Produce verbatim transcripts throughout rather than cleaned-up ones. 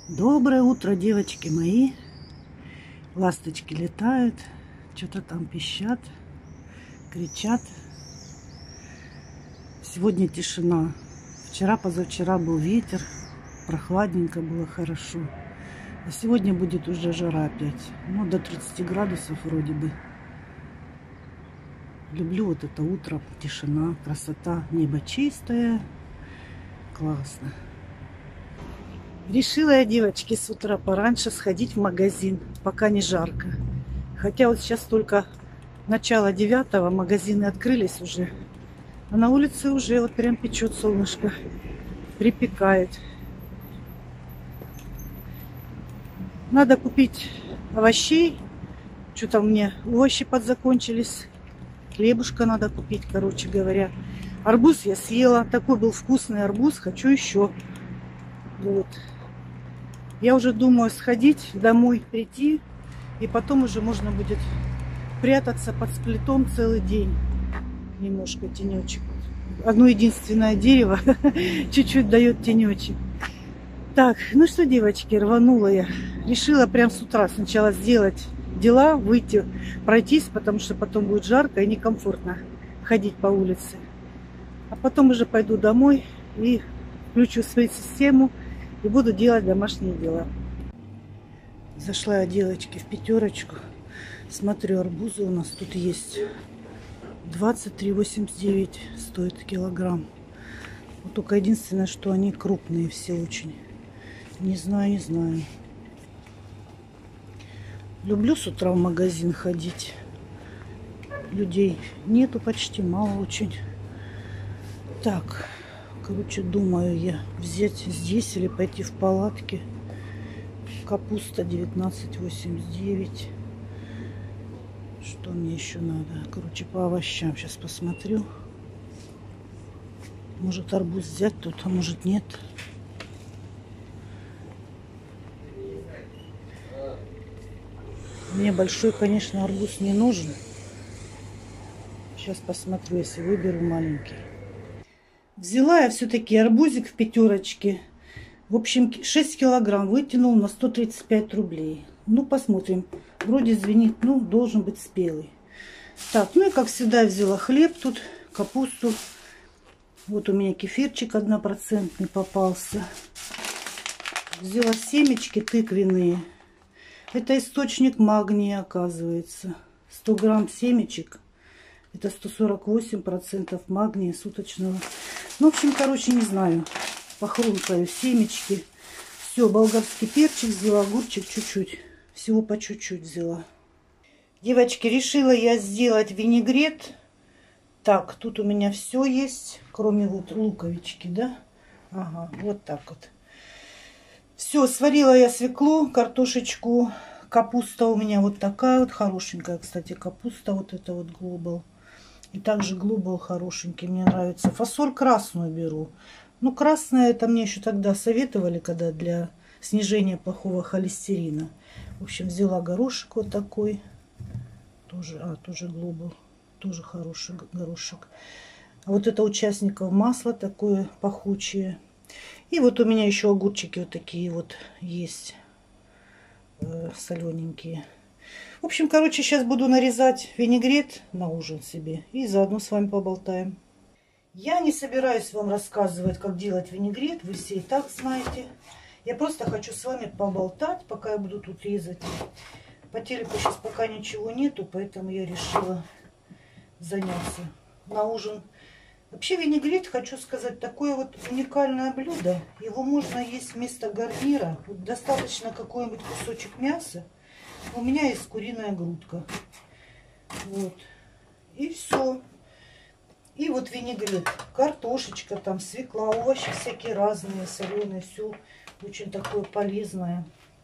Доброе утро, девочки мои. Ласточки летают, что-то там пищат, кричат. Сегодня тишина. Вчера, позавчера был ветер, прохладненько было, хорошо. А сегодня будет уже жара опять. Ну, до тридцати градусов вроде бы. Люблю вот это утро, тишина, красота, небо чистое. Классно. Решила я, девочки, с утра пораньше сходить в магазин, пока не жарко. Хотя вот сейчас только начало девятого, магазины открылись уже. А на улице уже вот прям печет солнышко, припекает. Надо купить овощей. Что-то у меня овощи подзакончились. Хлебушка надо купить, короче говоря. Арбуз я съела. Такой был вкусный арбуз. Хочу еще. Вот. Я уже думаю сходить домой, прийти. И потом уже можно будет прятаться под сплитом целый день. Немножко тенечек. Одно единственное дерево чуть-чуть дает тенечек. Так, ну что, девочки, рванула я. Решила прям с утра сначала сделать дела, выйти, пройтись, потому что потом будет жарко и некомфортно ходить по улице. А потом уже пойду домой и включу свою систему и буду делать домашние дела. Зашла я, девочки, в пятерочку. Смотрю, арбузы у нас тут есть. двадцать три восемьдесят девять стоит килограмм. Вот только единственное, что они крупные все очень. Не знаю, не знаю. Люблю с утра в магазин ходить. Людей нету почти, мало очень. Так, короче, думаю я взять здесь или пойти в палатки. Капуста девятнадцать восемьдесят девять. Что мне еще надо? Короче, по овощам сейчас посмотрю. Может, арбуз взять тут, а может, нет. Мне большой, конечно, арбуз не нужен. Сейчас посмотрю, если выберу маленький. Взяла я все-таки арбузик в пятерочке. В общем, шесть килограмм вытянул на сто тридцать пять рублей. Ну, посмотрим. Вроде звенит, ну, должен быть спелый. Так, ну и как всегда взяла хлеб тут, капусту. Вот у меня кефирчик однопроцентный попался. Взяла семечки тыквенные. Это источник магния, оказывается. сто грамм семечек. Это сто сорок восемь процентов магния суточного. Ну, в общем, короче, не знаю. Похрумкаю семечки. Все, болгарский перчик взяла, огурчик чуть-чуть. Всего по чуть-чуть взяла. Девочки, решила я сделать винегрет. Так, тут у меня все есть, кроме вот луковички, да? Ага, вот так вот. Все, сварила я свеклу, картошечку, капуста у меня вот такая вот, хорошенькая, кстати, капуста, вот это вот глобал. И также глобал хорошенький, мне нравится. Фасоль красную беру. Ну, красная, это мне еще тогда советовали, когда для снижения плохого холестерина. В общем, взяла горошек вот такой. Тоже, а, тоже глобал, тоже хороший горошек. А вот это участников масла такое пахучее. И вот у меня еще огурчики вот такие вот есть, э, солененькие. В общем, короче, сейчас буду нарезать винегрет на ужин себе. И заодно с вами поболтаем. Я не собираюсь вам рассказывать, как делать винегрет. Вы все и так знаете. Я просто хочу с вами поболтать, пока я буду тут резать. По телеку сейчас пока ничего нету, поэтому я решила заняться на ужин. Вообще винегрет, хочу сказать, такое вот уникальное блюдо. Его можно есть вместо гарнира. Вот достаточно какой-нибудь кусочек мяса. У меня есть куриная грудка. Вот. И все. И вот винегрет. Картошечка, там свекла, овощи всякие разные, соленые. Все очень такое полезное.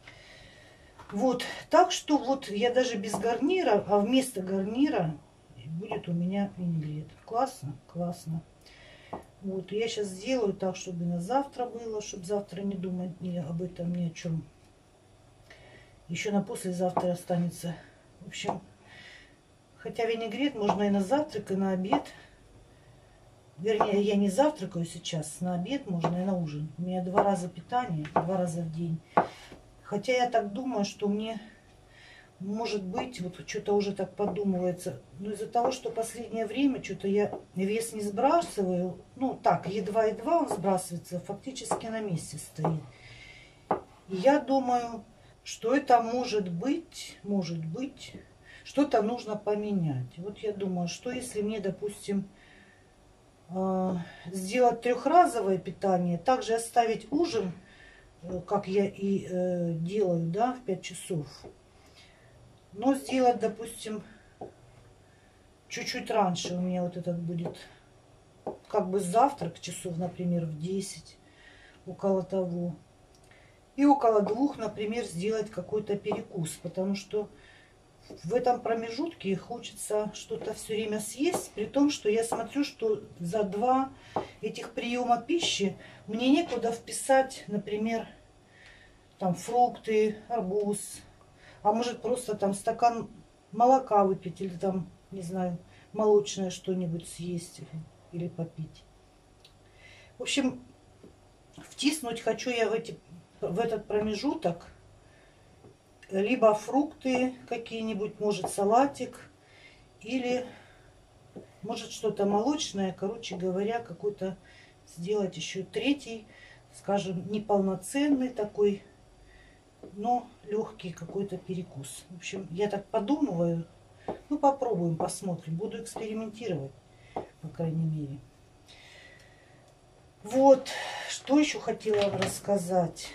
Вот. Так что вот я даже без гарнира, а вместо гарнира будет у меня винегрет. Классно? Классно. Вот, я сейчас сделаю так, чтобы на завтра было, чтобы завтра не думать ни об этом, ни о чем. Еще на послезавтра останется. В общем, хотя винегрет можно и на завтрак, и на обед. Вернее, я не завтракаю сейчас, на обед можно и на ужин. У меня два раза питание, два раза в день. Хотя я так думаю, что мне, может быть, вот что-то уже так подумывается. Но из-за того, что последнее время что-то я вес не сбрасываю, ну так, едва-едва он сбрасывается, фактически на месте стоит. И я думаю, что это может быть, может быть, что-то нужно поменять. Вот я думаю, что если мне, допустим, сделать трехразовое питание, также оставить ужин, как я и э, делаю, да, в пять часов, но сделать, допустим, чуть-чуть раньше у меня вот этот будет, как бы завтрак часов, например, в десять, около того, и около двух, например, сделать какой-то перекус, потому что в этом промежутке хочется что-то все время съесть, при том, что я смотрю, что за два этих приема пищи мне некуда вписать, например, там фрукты, арбуз, а может просто там стакан молока выпить или там, не знаю, молочное что-нибудь съесть или попить. В общем, втиснуть хочу я в, эти, в этот промежуток либо фрукты какие-нибудь, может салатик, или может что-то молочное, короче говоря, какой-то сделать еще третий, скажем, неполноценный такой, но легкий какой-то перекус. В общем, я так подумываю, ну попробуем, посмотрим, буду экспериментировать, по крайней мере. Вот, что еще хотела вам рассказать.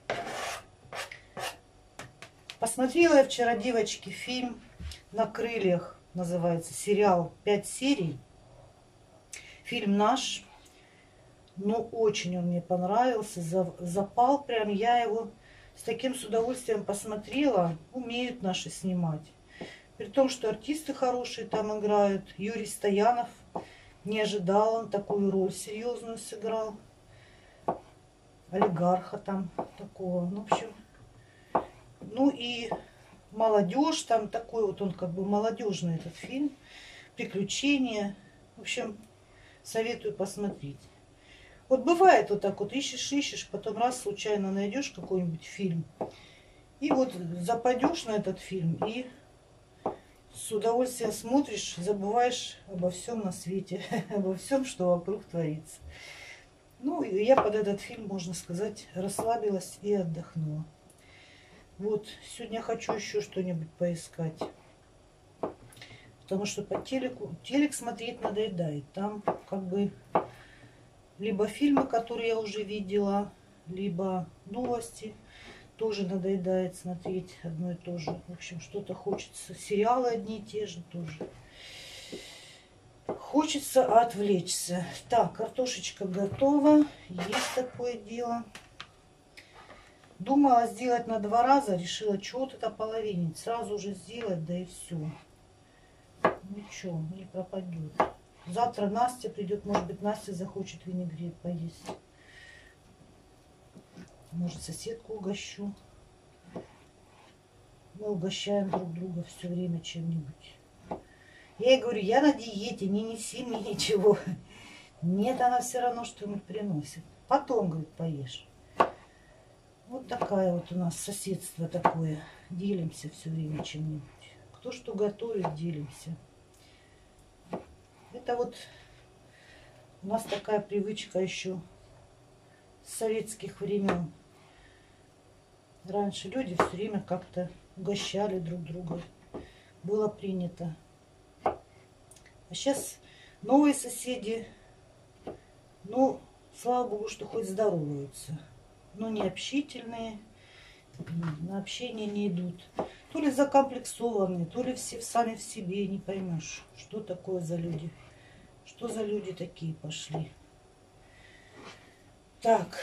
Посмотрела я вчера, девочки, фильм «На крыльях», называется, сериал, пять серий. Фильм наш, но очень он мне понравился, запал прям, я его с таким с удовольствием посмотрела. Умеют наши снимать. При том, что артисты хорошие там играют. Юрий Стоянов, не ожидал, он такую роль серьезную сыграл. Олигарха там такого, ну, в общем... Ну и молодежь, там такой вот он как бы молодежный этот фильм, приключения. В общем, советую посмотреть. Вот бывает вот так вот, ищешь, ищешь, потом раз случайно найдешь какой-нибудь фильм. И вот западешь на этот фильм и с удовольствием смотришь, забываешь обо всем на свете, обо всем, что вокруг творится. Ну, я под этот фильм, можно сказать, расслабилась и отдохнула. Вот, сегодня хочу еще что-нибудь поискать. Потому что по телеку, телек смотреть надоедает. Там как бы либо фильмы, которые я уже видела, либо новости. Тоже надоедает смотреть одно и то же. В общем, что-то хочется. Сериалы одни и те же тоже. Хочется отвлечься. Так, картошечка готова. Есть такое дело. Думала сделать на два раза, решила что-то половинить. Сразу же сделать, да и все. Ничего, не пропадет. Завтра Настя придет, может быть, Настя захочет винегрет поесть. Может, соседку угощу. Мы угощаем друг друга все время чем-нибудь. Я ей говорю, я на диете, не неси мне ничего. Нет, она все равно что-нибудь приносит. Потом, говорит, поешь. Вот такая вот у нас соседство такое. Делимся все время чем-нибудь. Кто что готовит, делимся. Это вот у нас такая привычка еще с советских времен. Раньше люди все время как-то угощали друг друга. Было принято. А сейчас новые соседи, ну, слава богу, что хоть здороваются. Но не общительные, на общение не идут. То ли закомплексованные, то ли все сами в себе, не поймешь, что такое за люди. Что за люди такие пошли. Так,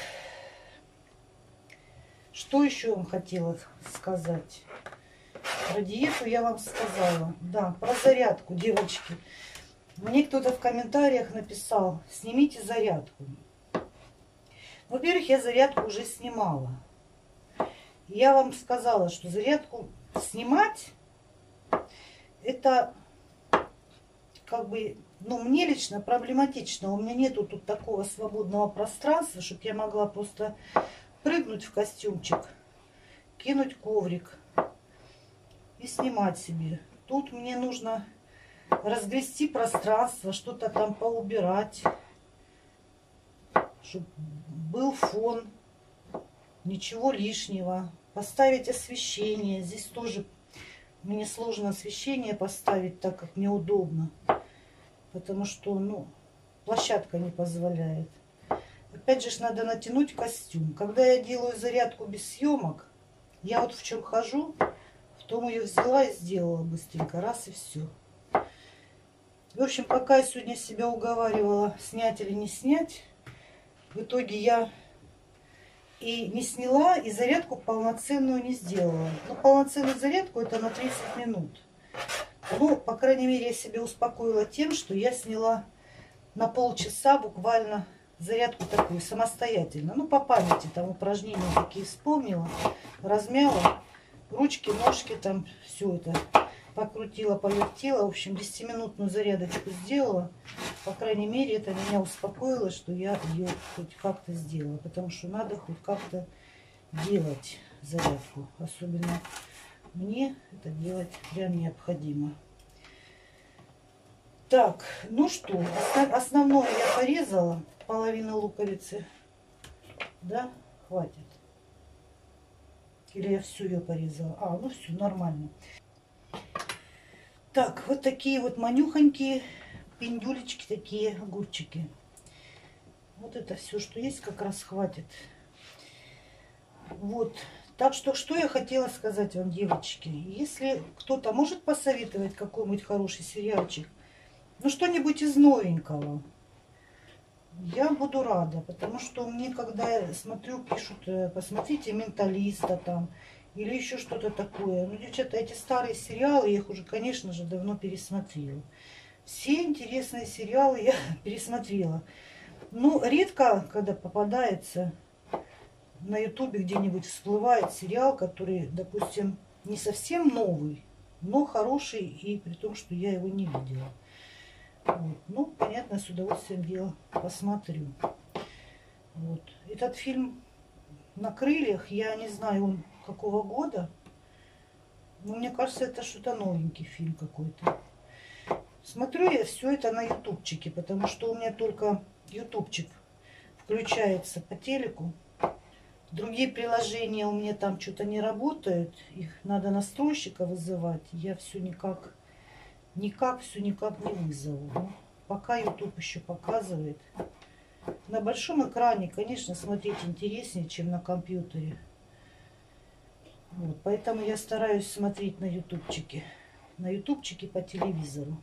что еще вам хотела сказать? Про диету я вам сказала. Да, про зарядку, девочки. Мне кто-то в комментариях написал, снимите зарядку. Во-первых, я зарядку уже снимала. Я вам сказала, что зарядку снимать, это как бы Ну, мне лично проблематично. У меня нету тут такого свободного пространства, чтобы я могла просто прыгнуть в костюмчик, кинуть коврик и снимать себе. Тут мне нужно разгрести пространство, что-то там поубирать, чтобы был фон, ничего лишнего. Поставить освещение. Здесь тоже мне сложно освещение поставить, так как мне удобно. Потому что, ну, площадка не позволяет. Опять же, надо натянуть костюм. Когда я делаю зарядку без съемок, я вот в чем хожу, в том ее взяла и сделала быстренько. Раз и все. В общем, пока я сегодня себя уговаривала, снять или не снять, в итоге я и не сняла, и зарядку полноценную не сделала. Ну, полноценную зарядку это на тридцать минут. Ну, по крайней мере, я себя успокоила тем, что я сняла на полчаса буквально зарядку такую, самостоятельно. Ну, по памяти, там упражнения такие вспомнила, размяла, ручки, ножки, там все это покрутила, повертела. В общем, десятиминутную зарядочку сделала. По крайней мере, это меня успокоило, что я ее хоть как-то сделала. Потому что надо хоть как-то делать зарядку. Особенно мне это делать прям необходимо. Так, ну что, основное я порезала. Половину луковицы. Да, хватит. Или я всю ее порезала. А, ну все, нормально. Так, вот такие вот манюхонькие пиндюлечки, такие огурчики. Вот это все, что есть, как раз хватит. Вот. Так что, что я хотела сказать вам, девочки. Если кто-то может посоветовать какой-нибудь хороший сериальчик, ну что-нибудь из новенького, я буду рада. Потому что мне, когда я смотрю, пишут, посмотрите «Менталиста» там, или еще что-то такое. Ну, девчата, эти старые сериалы, я их уже, конечно же, давно пересмотрела. Все интересные сериалы я пересмотрела. Ну, редко, когда попадается на ютубе где-нибудь всплывает сериал, который, допустим, не совсем новый, но хороший, и при том, что я его не видела. Вот. Ну, понятно, с удовольствием дело посмотрю. Вот. Этот фильм «На крыльях», я не знаю, он какого года, но мне кажется, это что-то новенький фильм какой-то. Смотрю я все это на ютубчике, потому что у меня только ютубчик включается по телеку. Другие приложения у меня там что-то не работают. Их надо настройщика вызывать. Я все никак, никак, все никак не вызову. Но пока YouTube еще показывает. На большом экране, конечно, смотреть интереснее, чем на компьютере. Вот, поэтому я стараюсь смотреть на ютубчике. На ютубчике по телевизору.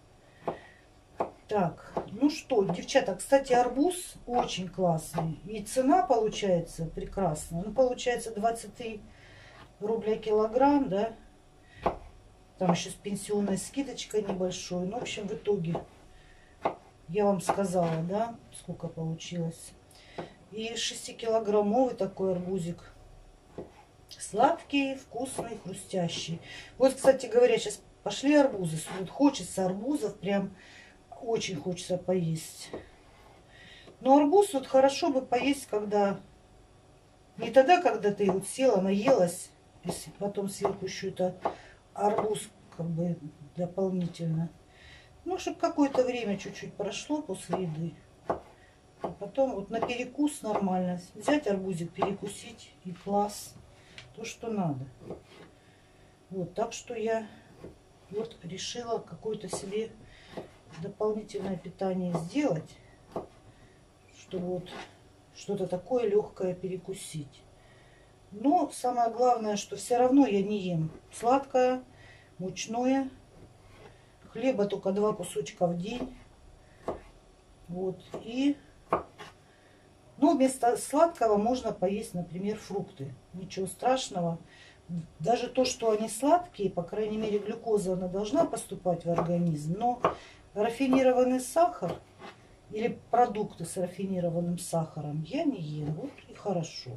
Так, ну что, девчата, кстати, арбуз очень классный. И цена получается прекрасная. Ну, получается двадцать три рубля килограмм, да. Там еще с пенсионной скидочкой небольшой. Ну, в общем, в итоге я вам сказала, да, сколько получилось. И шестикилограммовый такой арбузик. Сладкий, вкусный, хрустящий. Вот, кстати говоря, сейчас пошли арбузы. Вот хочется арбузов, прям очень хочется поесть. Но арбуз вот хорошо бы поесть, когда... Не тогда, когда ты вот села, наелась, если потом сверху еще это арбуз как бы дополнительно. Ну, чтобы какое-то время чуть-чуть прошло после еды. А потом вот на перекус нормально. Взять арбузик, перекусить и класс. То, что надо. Вот, так что я вот решила какое-то себе дополнительное питание сделать, чтобы вот что-то такое легкое перекусить. Но самое главное, что все равно я не ем сладкое, мучное. Хлеба только два кусочка в день. Вот. И ну, вместо сладкого можно поесть, например, фрукты. Ничего страшного. Даже то, что они сладкие, по крайней мере, глюкоза она должна поступать в организм. Но рафинированный сахар или продукты с рафинированным сахаром я не ем. Вот и хорошо.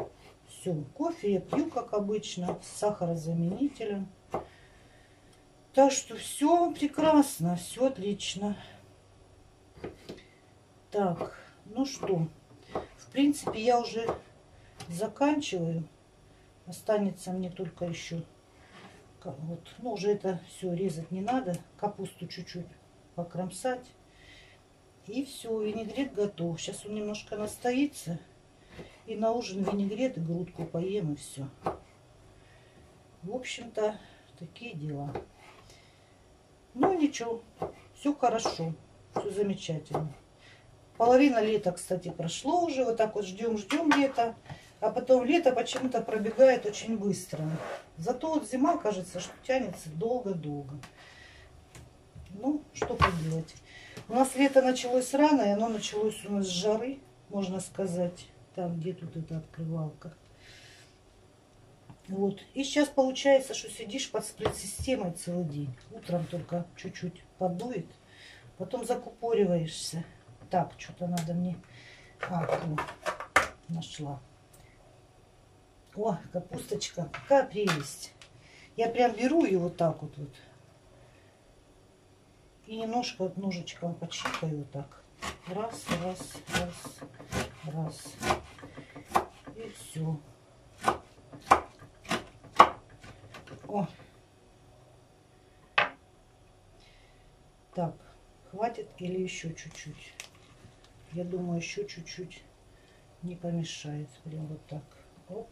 Все, кофе я пью, как обычно, с сахарозаменителем. Так что все прекрасно, все отлично. Так, ну что, в принципе, я уже заканчиваю. Останется мне только еще, вот, ну уже это все резать не надо. Капусту чуть-чуть покромсать. И все, винегрет готов. Сейчас он немножко настоится. И на ужин винегрет и грудку поем, и все. В общем-то, такие дела. Ну ничего, все хорошо, все замечательно. Половина лета, кстати, прошло уже. Вот так вот ждем, ждем лета. А потом лето почему-то пробегает очень быстро. Зато вот зима, кажется, что тянется долго-долго. Ну, что поделать. У нас лето началось рано, и оно началось у нас с жары, можно сказать. Там, где тут эта открывалка. Вот. И сейчас получается, что сидишь под сплит-системой целый день. Утром только чуть-чуть подует. Потом закупориваешься. Так, что-то надо мне... А, о, нашла. О, капусточка. Какая прелесть. Я прям беру ее вот так вот. вот. И немножко вот ножичком почикаю вот так. Раз, раз, раз, раз. И все. О. Так, хватит или еще чуть-чуть? Я думаю, еще чуть-чуть не помешает. Прям вот так. Оп.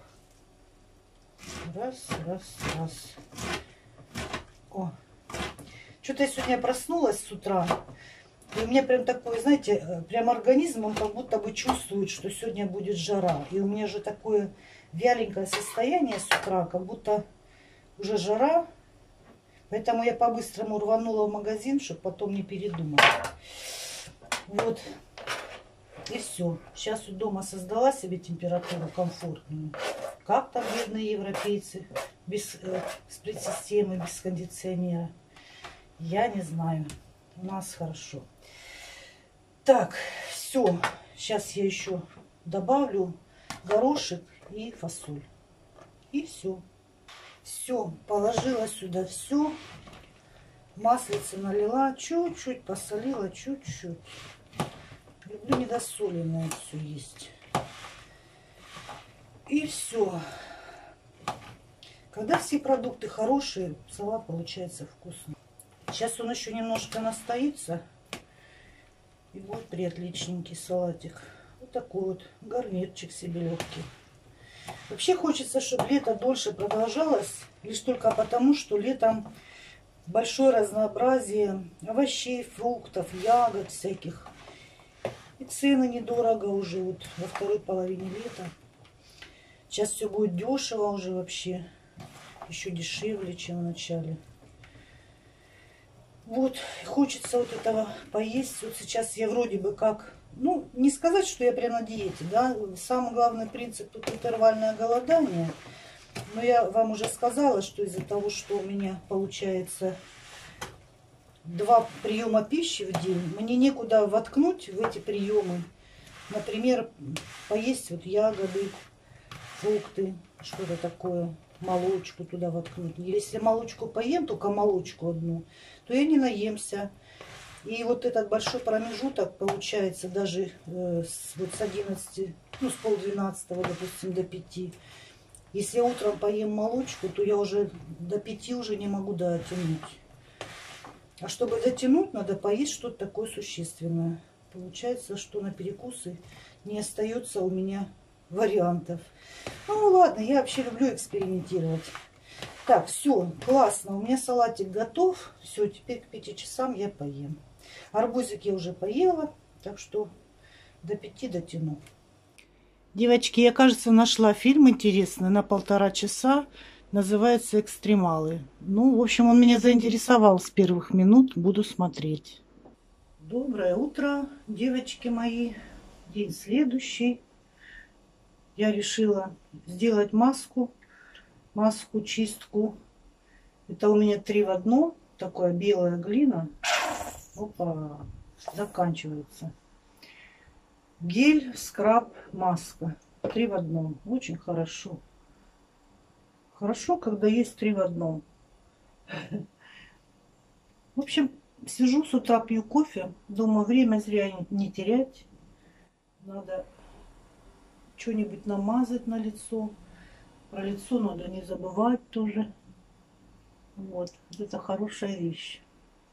Раз, раз, раз. О. Что-то я сегодня проснулась с утра. И у меня прям такой, знаете, прям организм, он как будто бы чувствует, что сегодня будет жара. И у меня же такое вяленькое состояние с утра, как будто уже жара. Поэтому я по-быстрому рванула в магазин, чтобы потом не передумать. Вот. И все. Сейчас вот дома создала себе температуру комфортную. Как там бедные европейцы без э, сплит-системы, без кондиционера? Я не знаю. У нас хорошо. Так, все. Сейчас я еще добавлю горошек и фасоль. И все. Все. Положила сюда все. Маслице налила. Чуть-чуть посолила. Чуть-чуть. Люблю недосоленное все есть. И все. Когда все продукты хорошие, салат получается вкусный. Сейчас он еще немножко настоится. И будет приотличненький салатик. Вот такой вот гарнирчик себе легкий. Вообще хочется, чтобы лето дольше продолжалось. Лишь только потому, что летом большое разнообразие овощей, фруктов, ягод всяких. И цены недорого уже вот во второй половине лета. Сейчас все будет дешево уже вообще. Еще дешевле, чем в начале. Вот, хочется вот этого поесть. Вот сейчас я вроде бы как, ну, не сказать, что я прям на диете, да. Самый главный принцип тут интервальное голодание. Но я вам уже сказала, что из-за того, что у меня получается два приема пищи в день, мне некуда воткнуть в эти приемы. Например, поесть вот ягоды, фрукты, что-то такое. Молочку туда воткнуть. Если молочку поем, только молочку одну, то я не наемся. И вот этот большой промежуток получается даже э, с, вот с одиннадцати, ну с полдвенадцатого, допустим, до пяти. Если я утром поем молочку, то я уже до пяти уже не могу дотянуть. А чтобы дотянуть, надо поесть что-то такое существенное. Получается, что на перекусы не остается у меня вариантов. Ну ладно, я вообще люблю экспериментировать. Так, все, классно. У меня салатик готов. Все, теперь к пяти часам я поем. Арбузик я уже поела, так что до пяти дотяну. Девочки, я, кажется, нашла фильм интересный на полтора часа. Называется «Экстремалы». Ну, в общем, он меня заинтересовал с первых минут. Буду смотреть. Доброе утро, девочки мои. День следующий. Я решила сделать маску, маску, чистку. Это у меня три в одном, такая белая глина. Опа, заканчивается. Гель, скраб, маска. Три в одном. Очень хорошо. Хорошо, когда есть три в одном. В общем, сижу с утра, пью кофе. Думаю, время зря не терять. Надо что-нибудь намазать на лицо. Про лицо надо не забывать тоже. Вот, это хорошая вещь.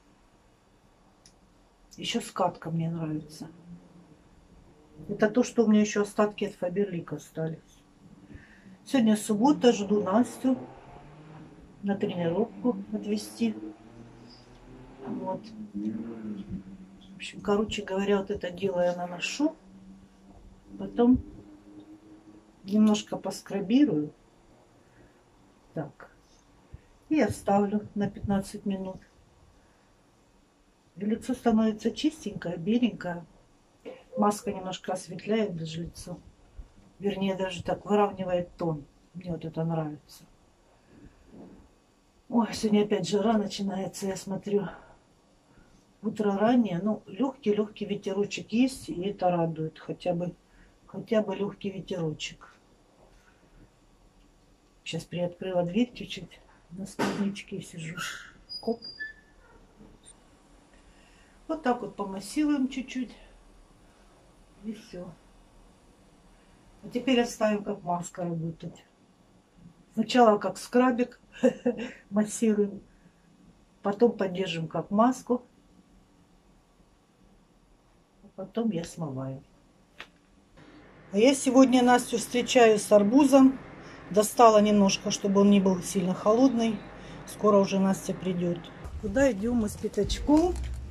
Еще скатка мне нравится. Это то, что у меня еще остатки от Фаберлик остались. Сегодня суббота, жду Настю на тренировку отвезти. Вот. В общем, короче говоря, вот это дело я наношу. Потом немножко поскрабирую. Так. И оставлю на пятнадцать минут. И лицо становится чистенькое, беленькое. Маска немножко осветляет даже лицо. Вернее, даже так выравнивает тон. Мне вот это нравится. Ой, сегодня опять жара начинается, я смотрю. Утро раннее, ну, легкий-легкий ветерочек есть, и это радует. Хотя бы, хотя бы легкий ветерочек. Сейчас приоткрыла дверь чуть-чуть. На сквознячке сижу. Коп. Вот так вот помассируем чуть-чуть. И все. А теперь оставим, как маска работать. Сначала как скрабик массируем. Потом поддержим как маску. А потом я смываю. А я сегодня Настю встречаю с арбузом. Достала немножко, чтобы он не был сильно холодный. Скоро уже Настя придет. Куда идем мы с Пятачком?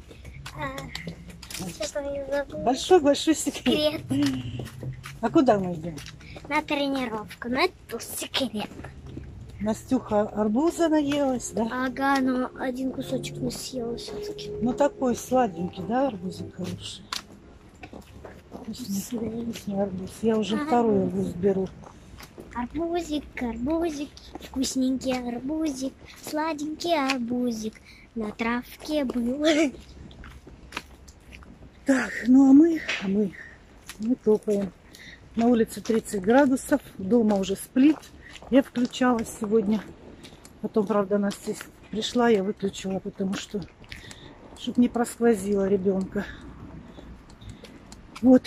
Большой-большой секрет. секрет. А куда мы идем? На тренировку. Но это секрет. Настюха арбуза наелась, да? Ага, но один кусочек не съела все-таки. Ну такой сладенький, да, арбузик хороший? Вкусный, вкусный арбуз. Я уже ага. Второй арбуз беру. Арбузик, арбузик, вкусненький арбузик, сладенький арбузик на травке был. Так, ну а мы, а мы, мы топаем. На улице тридцать градусов, дома уже сплит. Я включала сегодня. Потом, правда, Настя пришла, я выключила, потому что, чтобы не просквозила ребенка. Вот.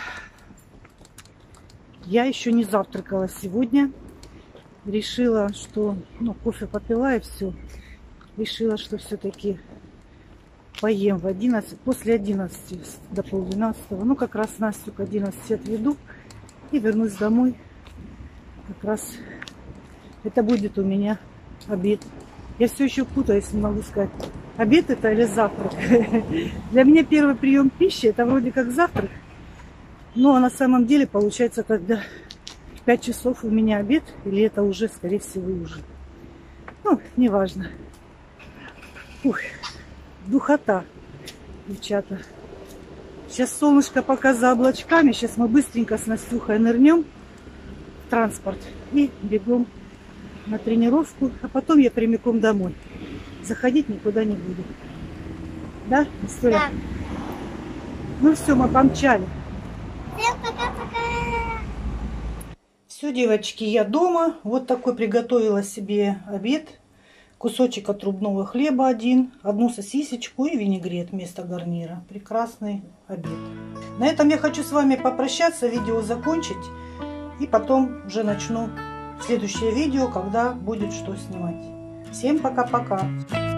Я еще не завтракала сегодня. Решила, что, ну, кофе попила и все. Решила, что все-таки поем в одиннадцать, после одиннадцати до полдвенадцатого. Ну, как раз Настю к одиннадцати отведу и вернусь домой. Как раз это будет у меня обед. Я все еще путаюсь, не могу сказать, обед это или завтрак. Для меня первый прием пищи это вроде как завтрак. Но на самом деле получается, когда в пять часов у меня обед, или это уже, скорее всего, ужин. Ну, неважно. Ух, духота, девчата. Сейчас солнышко пока за облачками. Сейчас мы быстренько с Настюхой нырнем в транспорт и бегом на тренировку. А потом я прямиком домой. Заходить никуда не буду. Да, Настюля? Да. Ну все, мы помчали. Всем пока-пока. Все, девочки, я дома. Вот такой приготовила себе обед. Кусочек отрубного хлеба один, одну сосисочку и винегрет вместо гарнира. Прекрасный обед. На этом я хочу с вами попрощаться, видео закончить. И потом уже начну следующее видео, когда будет что снимать. Всем пока-пока.